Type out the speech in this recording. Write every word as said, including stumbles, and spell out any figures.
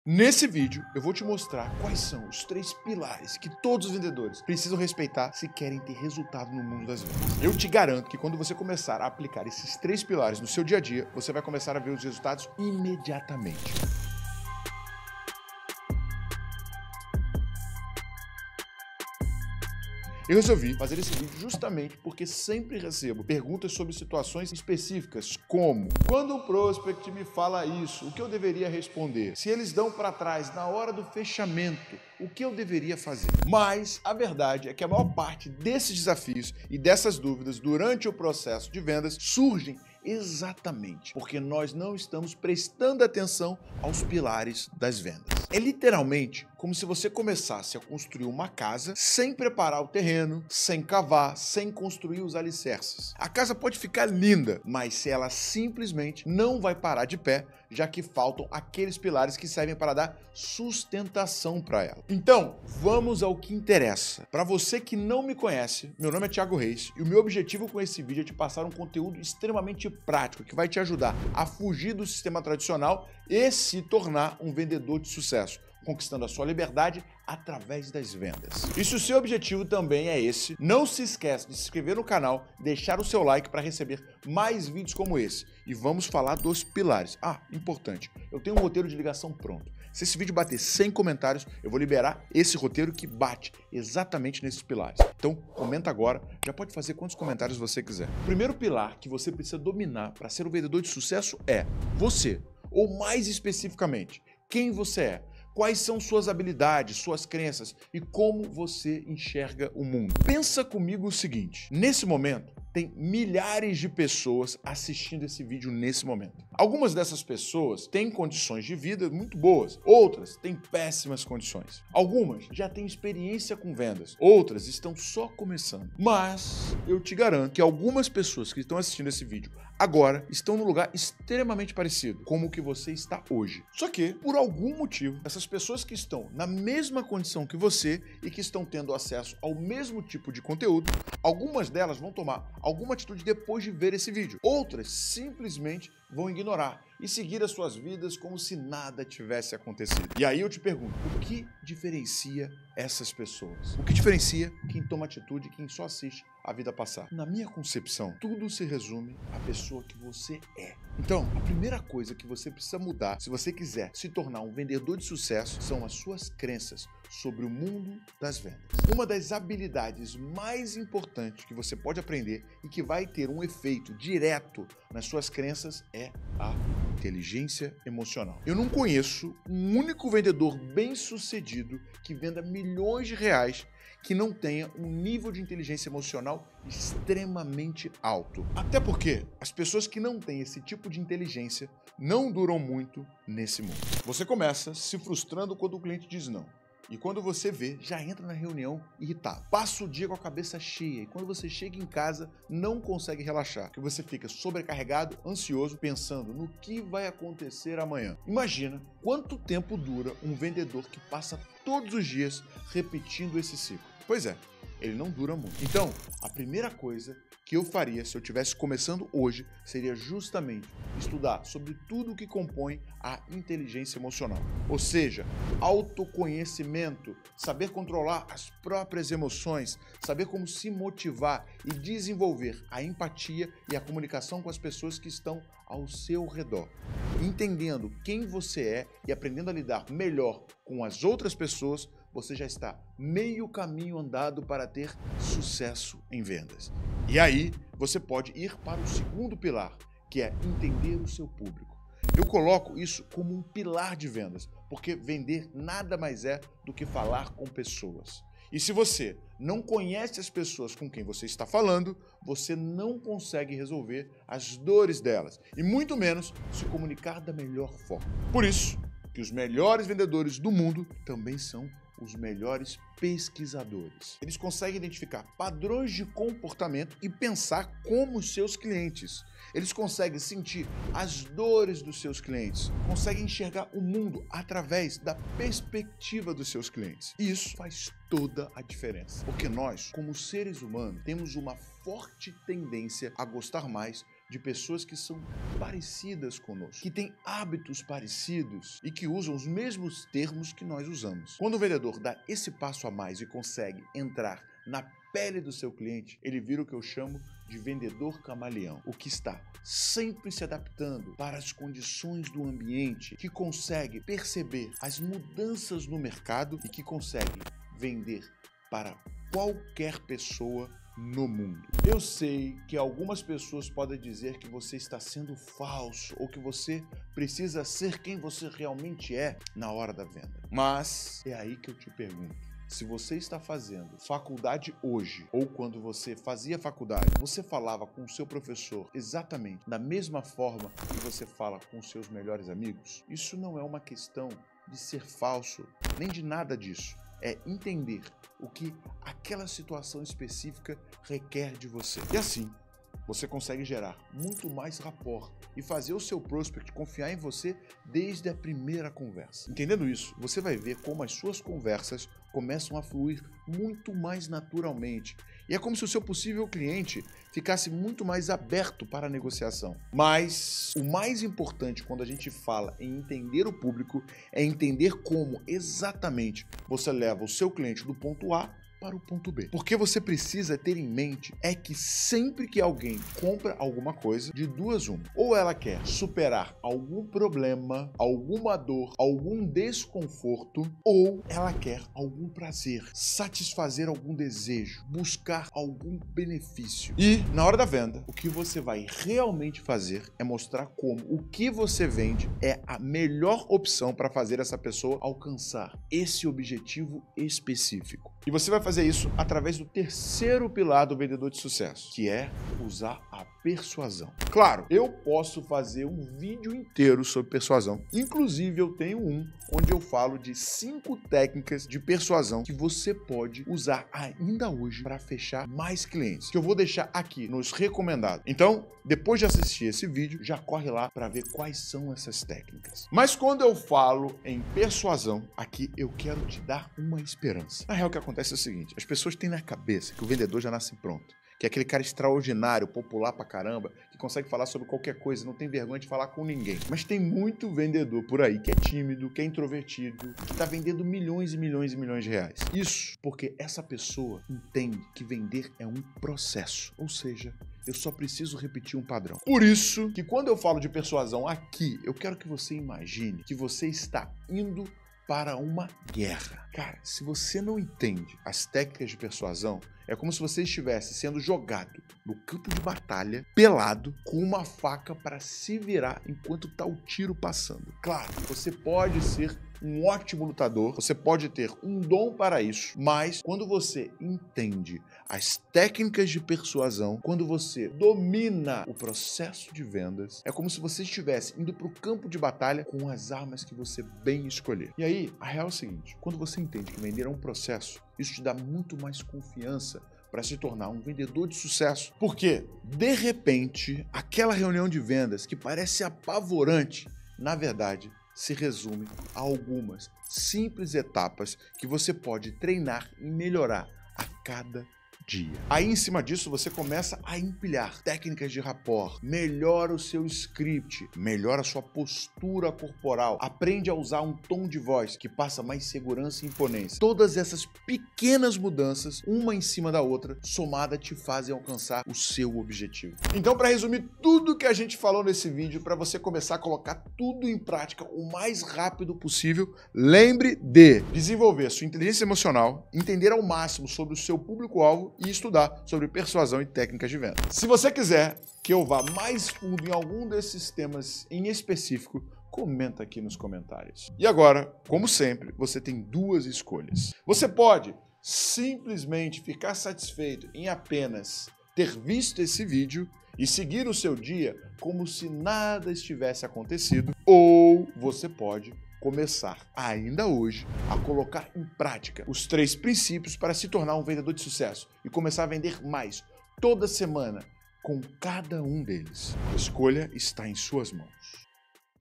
Nesse vídeo, eu vou te mostrar quais são os três pilares que todos os vendedores precisam respeitar se querem ter resultado no mundo das vendas. Eu te garanto que quando você começar a aplicar esses três pilares no seu dia a dia, você vai começar a ver os resultados imediatamente. Eu resolvi fazer esse vídeo justamente porque sempre recebo perguntas sobre situações específicas, como: quando um prospect me fala isso, o que eu deveria responder? Se eles dão para trás na hora do fechamento, o que eu deveria fazer? Mas a verdade é que a maior parte desses desafios e dessas dúvidas durante o processo de vendas surgem exatamente porque nós não estamos prestando atenção aos pilares das vendas. É literalmente como se você começasse a construir uma casa sem preparar o terreno, sem cavar, sem construir os alicerces. A casa pode ficar linda, mas se ela simplesmente não vai parar de pé, já que faltam aqueles pilares que servem para dar sustentação para ela. Então, vamos ao que interessa. Para você que não me conhece, meu nome é Thiago Reis e o meu objetivo com esse vídeo é te passar um conteúdo extremamente prático que vai te ajudar a fugir do sistema tradicional e se tornar um vendedor de sucesso, conquistando a sua liberdade através das vendas. E se o seu objetivo também é esse, não se esqueça de se inscrever no canal, deixar o seu like para receber mais vídeos como esse. E vamos falar dos pilares. Ah, importante, eu tenho um roteiro de ligação pronto. Se esse vídeo bater cem comentários, eu vou liberar esse roteiro que bate exatamente nesses pilares. Então, comenta agora, já pode fazer quantos comentários você quiser. O primeiro pilar que você precisa dominar para ser um vendedor de sucesso é você, ou mais especificamente, quem você é. Quais são suas habilidades, suas crenças e como você enxerga o mundo. Pensa comigo o seguinte: nesse momento, tem milhares de pessoas assistindo esse vídeo nesse momento. Algumas dessas pessoas têm condições de vida muito boas, outras têm péssimas condições. Algumas já têm experiência com vendas, outras estão só começando. Mas eu te garanto que algumas pessoas que estão assistindo esse vídeo agora estão num lugar extremamente parecido como o que você está hoje. Só que, por algum motivo, essas pessoas que estão na mesma condição que você e que estão tendo acesso ao mesmo tipo de conteúdo, algumas delas vão tomar alguma atitude depois de ver esse vídeo. Outras simplesmente vão ignorar e seguir as suas vidas como se nada tivesse acontecido. E aí eu te pergunto, o que diferencia essas pessoas? O que diferencia quem toma atitude e quem só assiste a vida passar? Na minha concepção, tudo se resume à pessoa que você é. Então, a primeira coisa que você precisa mudar, se você quiser se tornar um vendedor de sucesso, são as suas crenças sobre o mundo das vendas. Uma das habilidades mais importantes que você pode aprender e que vai ter um efeito direto nas suas crenças é a inteligência emocional. Eu não conheço um único vendedor bem-sucedido que venda milhões de reais que não tenha um nível de inteligência emocional extremamente alto. Até porque as pessoas que não têm esse tipo de inteligência não duram muito nesse mundo. Você começa se frustrando quando o cliente diz não. E quando você vê, já entra na reunião irritado. Passa o dia com a cabeça cheia e quando você chega em casa, não consegue relaxar. Porque você fica sobrecarregado, ansioso, pensando no que vai acontecer amanhã. Imagina quanto tempo dura um vendedor que passa todos os dias repetindo esse ciclo. Pois é, ele não dura muito. Então, a primeira coisa que eu faria se eu estivesse começando hoje seria justamente estudar sobre tudo o que compõe a inteligência emocional. Ou seja, autoconhecimento, saber controlar as próprias emoções, saber como se motivar e desenvolver a empatia e a comunicação com as pessoas que estão ao seu redor. Entendendo quem você é e aprendendo a lidar melhor com as outras pessoas, você já está meio caminho andado para ter sucesso em vendas. E aí, você pode ir para o segundo pilar, que é entender o seu público. Eu coloco isso como um pilar de vendas, porque vender nada mais é do que falar com pessoas. E se você não conhece as pessoas com quem você está falando, você não consegue resolver as dores delas, e muito menos se comunicar da melhor forma. Por isso que os melhores vendedores do mundo também são os melhores pesquisadores. Eles conseguem identificar padrões de comportamento e pensar como os seus clientes. Eles conseguem sentir as dores dos seus clientes, conseguem enxergar o mundo através da perspectiva dos seus clientes. E isso faz toda a diferença, porque nós, como seres humanos, temos uma forte tendência a gostar mais de pessoas que são parecidas conosco, que têm hábitos parecidos e que usam os mesmos termos que nós usamos. Quando o vendedor dá esse passo a mais e consegue entrar na pele do seu cliente, ele vira o que eu chamo de vendedor camaleão, o que está sempre se adaptando para as condições do ambiente, que consegue perceber as mudanças no mercado e que consegue vender para qualquer pessoa no mundo. Eu sei que algumas pessoas podem dizer que você está sendo falso ou que você precisa ser quem você realmente é na hora da venda. Mas é aí que eu te pergunto. Se você está fazendo faculdade hoje ou quando você fazia faculdade, você falava com o seu professor exatamente da mesma forma que você fala com os seus melhores amigos? Isso não é uma questão de ser falso, nem de nada disso. É entender o que aquela situação específica requer de você. E assim, você consegue gerar muito mais rapport e fazer o seu prospect confiar em você desde a primeira conversa. Entendendo isso, você vai ver como as suas conversas começam a fluir muito mais naturalmente. E é como se o seu possível cliente ficasse muito mais aberto para a negociação. Mas o mais importante quando a gente fala em entender o público é entender como exatamente você leva o seu cliente do ponto A para o ponto B. Porque você precisa ter em mente é que sempre que alguém compra alguma coisa, de duas uma, ou ela quer superar algum problema, alguma dor, algum desconforto, ou ela quer algum prazer, satisfazer algum desejo, buscar algum benefício. E na hora da venda, o que você vai realmente fazer é mostrar como o que você vende é a melhor opção para fazer essa pessoa alcançar esse objetivo específico. E você vai fazer isso através do terceiro pilar do vendedor de sucesso, que é usar a persuasão. Claro, eu posso fazer um vídeo inteiro sobre persuasão. Inclusive, eu tenho um onde eu falo de cinco técnicas de persuasão que você pode usar ainda hoje para fechar mais clientes, que eu vou deixar aqui nos recomendados. Então, depois de assistir esse vídeo, já corre lá para ver quais são essas técnicas. Mas quando eu falo em persuasão, aqui eu quero te dar uma esperança. Na real, o que acontece é o seguinte, as pessoas têm na cabeça que o vendedor já nasce pronto, que é aquele cara extraordinário, popular pra caramba, que consegue falar sobre qualquer coisa, não tem vergonha de falar com ninguém. Mas tem muito vendedor por aí que é tímido, que é introvertido, que tá vendendo milhões e milhões e milhões de reais. Isso porque essa pessoa entende que vender é um processo, ou seja, eu só preciso repetir um padrão. Por isso que quando eu falo de persuasão aqui, eu quero que você imagine que você está indo para uma guerra. Cara, se você não entende as técnicas de persuasão, é como se você estivesse sendo jogado no campo de batalha, pelado, com uma faca para se virar enquanto tá o tiro passando. Claro, você pode ser um ótimo lutador, você pode ter um dom para isso, mas quando você entende as técnicas de persuasão, quando você domina o processo de vendas, é como se você estivesse indo para o campo de batalha com as armas que você bem escolher. E aí, a real é o seguinte, quando você entende que vender é um processo, isso te dá muito mais confiança para se tornar um vendedor de sucesso. Porque, de repente, aquela reunião de vendas que parece apavorante, na verdade, se resume a algumas simples etapas que você pode treinar e melhorar a cada dia. Aí, em cima disso, você começa a empilhar técnicas de rapport, melhora o seu script, melhora a sua postura corporal, aprende a usar um tom de voz que passa mais segurança e imponência. Todas essas pequenas mudanças, uma em cima da outra, somada, te fazem alcançar o seu objetivo. Então, para resumir tudo que a gente falou nesse vídeo, para você começar a colocar tudo em prática o mais rápido possível, lembre de desenvolver sua inteligência emocional, entender ao máximo sobre o seu público-alvo e estudar sobre persuasão e técnicas de venda. Se você quiser que eu vá mais fundo em algum desses temas em específico, comenta aqui nos comentários. E agora, como sempre, você tem duas escolhas. Você pode simplesmente ficar satisfeito em apenas ter visto esse vídeo e seguir o seu dia como se nada estivesse acontecido, ou você pode começar ainda hoje a colocar em prática os três princípios para se tornar um vendedor de sucesso e começar a vender mais toda semana com cada um deles. A escolha está em suas mãos.